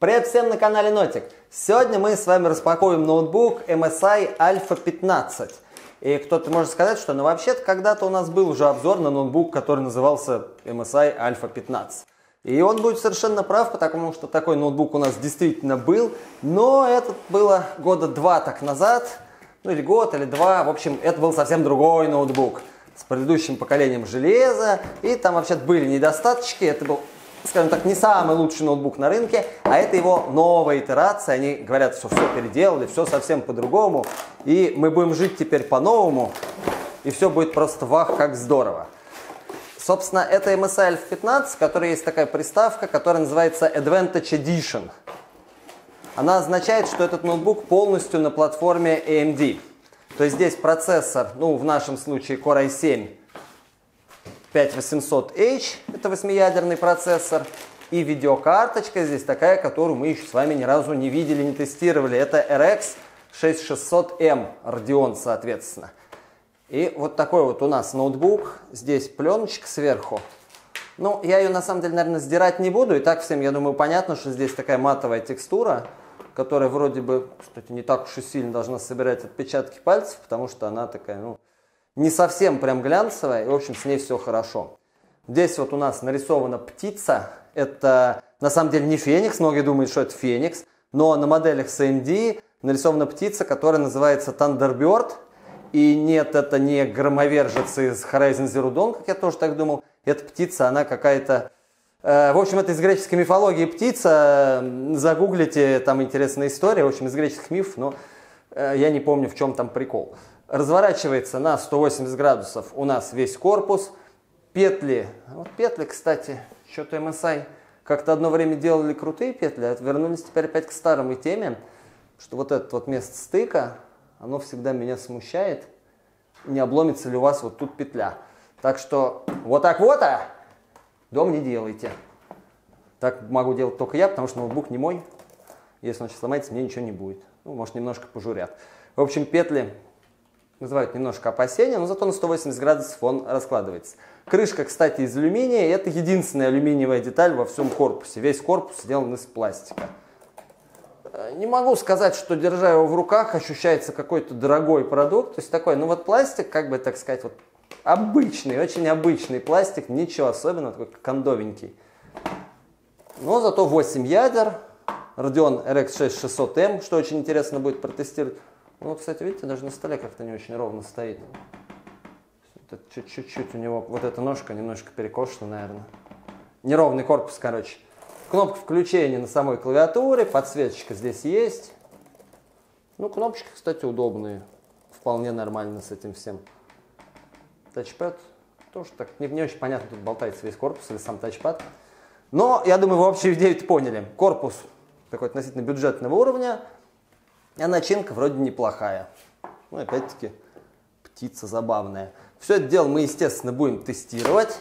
Привет всем на канале Нотик. Сегодня мы с вами распакуем ноутбук MSI Alpha 15. И кто-то может сказать, что ну вообще-то когда-то у нас был уже обзор на ноутбук, который назывался MSI Alpha 15. И он будет совершенно прав, потому что такой ноутбук у нас действительно был. Но это было года два так назад, ну или год, или два. В общем, это был совсем другой ноутбук с предыдущим поколением железа. И там вообще-то были недостаточки. Это был, скажем так, не самый лучший ноутбук на рынке, а это его новая итерация. Они говорят, что все переделали, все совсем по-другому. И мы будем жить теперь по-новому. И все будет просто вах, как здорово. Собственно, это MSI Alpha 15, в которой есть такая приставка, которая называется Advantage Edition. Она означает, что этот ноутбук полностью на платформе AMD. То есть здесь процессор, ну в нашем случае Core i7 5800H, это 8-ядерный процессор, и видеокарточка здесь такая, которую мы еще с вами ни разу не видели, не тестировали. Это RX 6600M Radeon, соответственно. И вот такой вот у нас ноутбук, здесь пленочка сверху. Ну, я ее на самом деле, наверное, сдирать не буду, и так всем, я думаю, понятно, что здесь такая матовая текстура, которая вроде бы, кстати, не так уж и сильно должна собирать отпечатки пальцев, потому что она такая, ну, не совсем прям глянцевая, и, в общем, с ней все хорошо. Здесь вот у нас нарисована птица. Это, на самом деле, не Феникс. Многие думают, что это Феникс. Но на моделях с AMD нарисована птица, которая называется Thunderbird. И нет, это не громовержец из Horizon Zero Dawn, как я тоже так думал. Эта птица, она какая-то... в общем, это из греческой мифологии птица. Загуглите, там интересная история. В общем, из греческих мифов, но я не помню, в чем там прикол. Разворачивается на 180 градусов у нас весь корпус. Петли. Вот петли, кстати, что-то MSI как-то одно время делали крутые петли, а вернулись теперь опять к старой теме, что вот это вот место стыка, оно всегда меня смущает. Не обломится ли у вас вот тут петля. Так что вот так вот, дом не делайте. Так могу делать только я, потому что ноутбук не мой. Если он сейчас сломается, мне ничего не будет. Ну, может, немножко пожурят. В общем, петли вызывают немножко опасения, но зато на 180 градусов он раскладывается. Крышка, кстати, из алюминия. И это единственная алюминиевая деталь во всем корпусе. Весь корпус сделан из пластика. Не могу сказать, что, держа его в руках, ощущается какой-то дорогой продукт. То есть такой, ну вот пластик, как бы так сказать, вот обычный, очень обычный пластик. Ничего особенного, такой кондовенький. Но зато 8 ядер. Radeon RX 6600M, что очень интересно будет протестировать. Ну, вот, кстати, видите, даже на столе как-то не очень ровно стоит. Чуть-чуть у него вот эта ножка немножко перекошена, наверное. Неровный корпус, короче. Кнопка включения на самой клавиатуре, подсветочка здесь есть. Ну, кнопочки, кстати, удобные. Вполне нормально с этим всем. Тачпад тоже так не очень понятно, тут болтается весь корпус или сам тачпад. Но, я думаю, вы общую идею поняли. Корпус такой относительно бюджетного уровня. А начинка вроде неплохая. Ну, опять-таки, птица забавная. Все это дело мы, естественно, будем тестировать.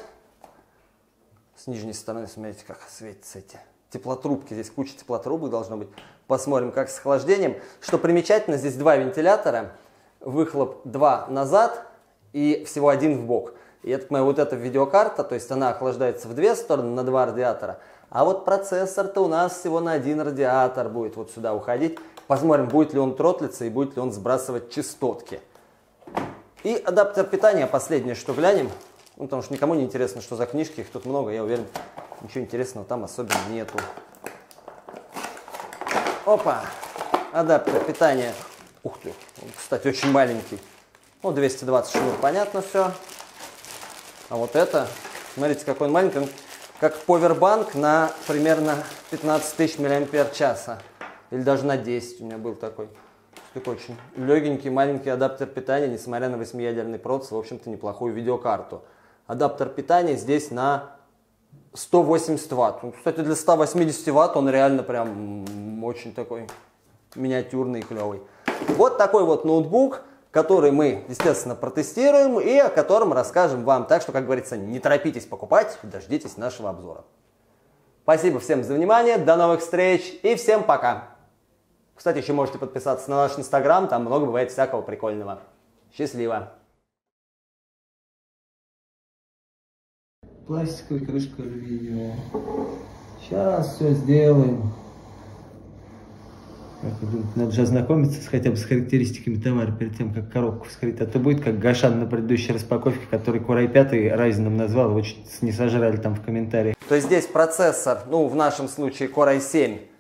С нижней стороны, смотрите, как светятся эти теплотрубки. Здесь куча теплотрубок должно быть. Посмотрим, как с охлаждением. Что примечательно, здесь два вентилятора. Выхлоп 2 назад и всего один в бок. И это моя вот эта видеокарта, то есть она охлаждается в две стороны на 2 радиатора. А вот процессор-то у нас всего на 1 радиатор будет вот сюда уходить. Посмотрим, будет ли он тротлиться и будет ли он сбрасывать частотки. И адаптер питания, последнее, что глянем. Ну, потому что никому не интересно, что за книжки, их тут много, я уверен, ничего интересного там особенно нету. Опа! Адаптер питания. Ух ты, он, кстати, очень маленький. Ну, 220 шнур, понятно все. А вот это, смотрите, какой он маленький. Он как повербанк на примерно 15 тысяч мАч. Или даже на 10 у меня был такой. Такой очень легенький, маленький адаптер питания, несмотря на 8-ядерный процессор, в общем-то, неплохую видеокарту. Адаптер питания здесь на 180 Вт. Ну, кстати, для 180 Вт он реально прям очень такой миниатюрный и клевый. Вот такой вот ноутбук, который мы, естественно, протестируем и о котором расскажем вам. Так что, как говорится, не торопитесь покупать, дождитесь нашего обзора. Спасибо всем за внимание, до новых встреч и всем пока! Кстати, еще можете подписаться на наш инстаграм, там много бывает всякого прикольного. Счастливо! Пластиковая крышка алюминиевая. Сейчас все сделаем. Надо же ознакомиться хотя бы с характеристиками товара перед тем, как коробку вскрыть. А то будет как Гошан на предыдущей распаковке, который Core i5 Ryzen назвал, его чуть не сожрали там в комментариях. То есть здесь процессор, ну в нашем случае Core i7,